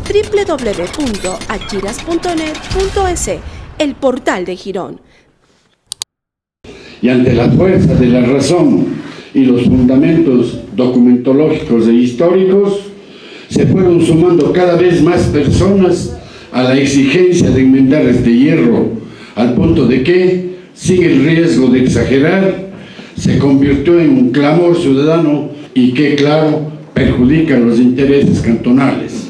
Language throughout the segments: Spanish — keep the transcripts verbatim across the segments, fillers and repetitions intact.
doble u doble u doble u punto achiras punto net punto es, el portal de Girón. Y ante la fuerza de la razón y los fundamentos documentológicos e históricos, se fueron sumando cada vez más personas a la exigencia de enmendar este hierro, al punto de que, sin el riesgo de exagerar, se convirtió en un clamor ciudadano y que, claro, perjudica los intereses cantonales.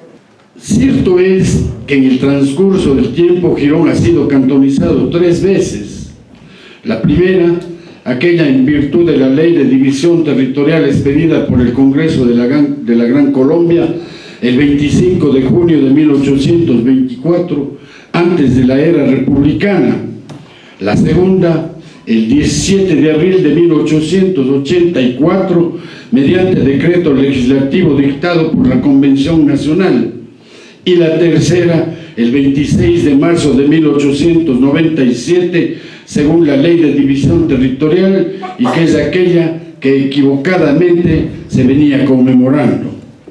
Cierto es que en el transcurso del tiempo Girón ha sido cantonizado tres veces. La primera, aquella en virtud de la Ley de División Territorial expedida por el Congreso de la Gran, de la Gran Colombia el veinticinco de junio de mil ochocientos veinticuatro, antes de la era republicana. La segunda, el diecisiete de abril de mil ochocientos ochenta y cuatro, mediante decreto legislativo dictado por la Convención Nacional. Y la tercera, el veintiséis de marzo de mil ochocientos noventa y siete, según la Ley de División Territorial, y que es aquella que equivocadamente se venía conmemorando.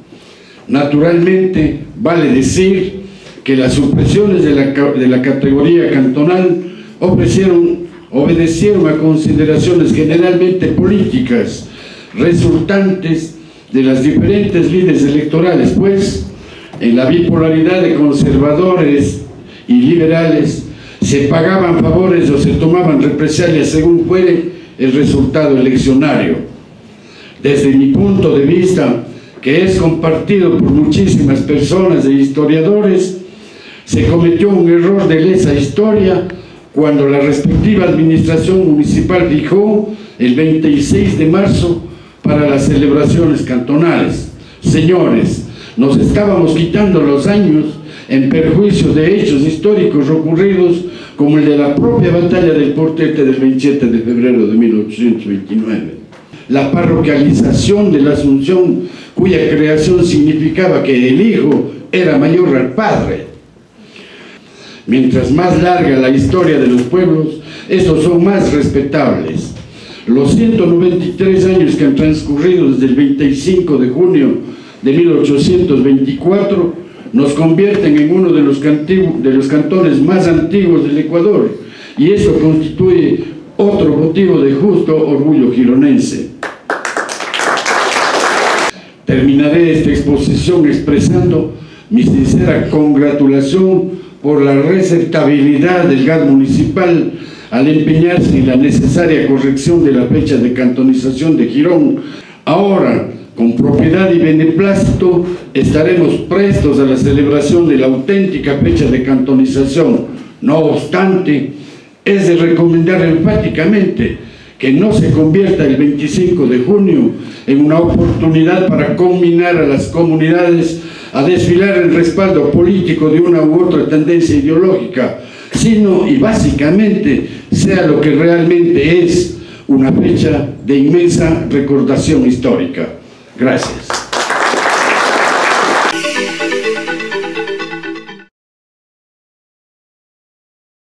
Naturalmente, vale decir que las supresiones de la, de la categoría cantonal ofrecieron, obedecieron a consideraciones generalmente políticas, resultantes de las diferentes lides electorales, pues, en la bipolaridad de conservadores y liberales, se pagaban favores o se tomaban represalias según fuere el resultado eleccionario. Desde mi punto de vista, que es compartido por muchísimas personas e historiadores, se cometió un error de lesa historia cuando la respectiva administración municipal fijó el veintiséis de marzo para las celebraciones cantonales. Señores, nos estábamos quitando los años en perjuicio de hechos históricos ocurridos como el de la propia batalla del Portete del veintisiete de febrero de mil ochocientos veintinueve. La parroquialización de la Asunción, cuya creación significaba que el hijo era mayor al padre. Mientras más larga la historia de los pueblos, estos son más respetables. Los ciento noventa y tres años que han transcurrido desde el veinticinco de junio de mil ochocientos veinticuatro nos convierten en uno de los, de los cantones más antiguos del Ecuador, y eso constituye otro motivo de justo orgullo gironense. Terminaré esta exposición expresando mi sincera congratulación por la receptibilidad del G A D municipal al empeñarse en la necesaria corrección de la fecha de cantonización de Girón. Ahora, con propiedad y beneplácito, estaremos prestos a la celebración de la auténtica fecha de cantonización. No obstante, es de recomendar enfáticamente que no se convierta el veinticinco de junio en una oportunidad para combinar a las comunidades a desfilar el respaldo político de una u otra tendencia ideológica, sino y básicamente sea lo que realmente es una fecha de inmensa recordación histórica. Gracias.